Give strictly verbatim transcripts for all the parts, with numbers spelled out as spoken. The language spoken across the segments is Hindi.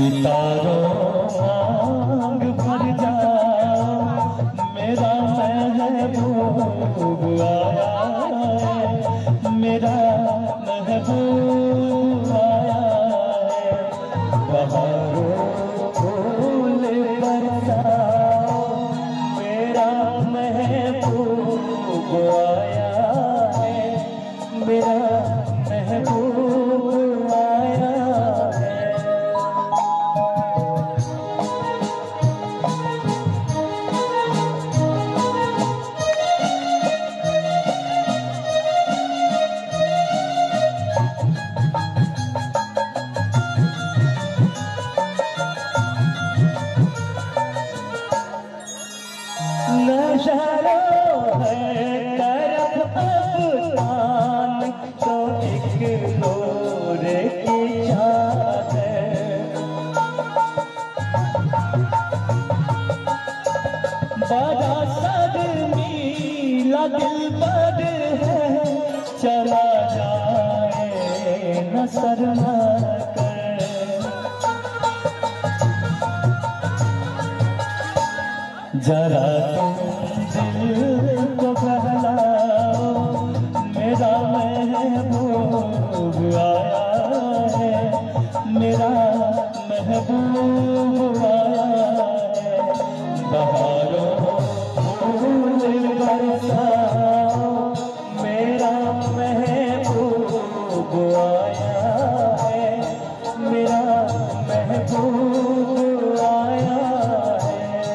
सितारों आग भर जाओ, मेरा महबूब आया है, मेरा महबूब आया है। बहारों फूल बरसाओ, मेरा महबूब आया है, मेरा महबूब आया है। नज़रों है तरफ अफ़सान, तो एक नूर की चादर। बड़ा शर्मीला दिलबर है, चला जाए न शर्मा कर। जरा तुम दिल को बहलाओ, मेरा महबूब आया है, मेरा महबूब आया है। बहारों फूल बरसाओ, मेरा महबूब आया है, मेरा महबूब आया है।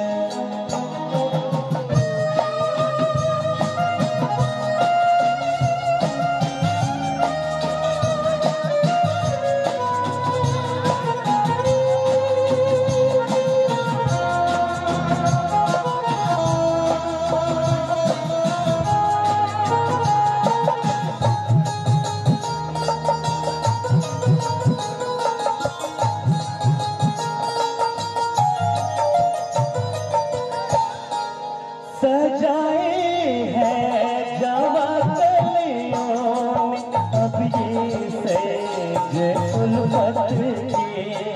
सजाए हैं जवा कलियों में अब ये सेज उल्फत की।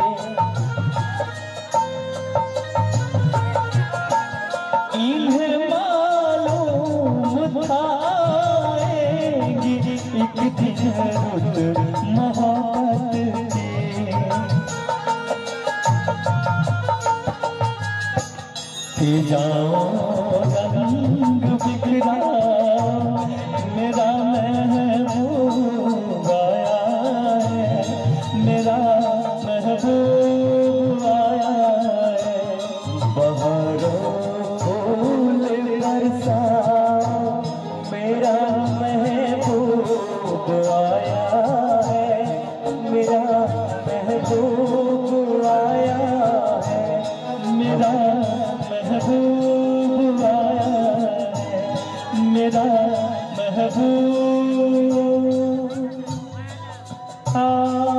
इन्हें मालूम था आएगी एक दिन रुत मोहब्बत की। कि जाओ रंग बिखरा, मेरा महबूब आया है, मेरा महबूब आया है। बहारों फूल बरसाओ, मेरा महबूब आया है, मेरा महबूब आया है, मेरा महबूब आया है, मेरा महबूब आया।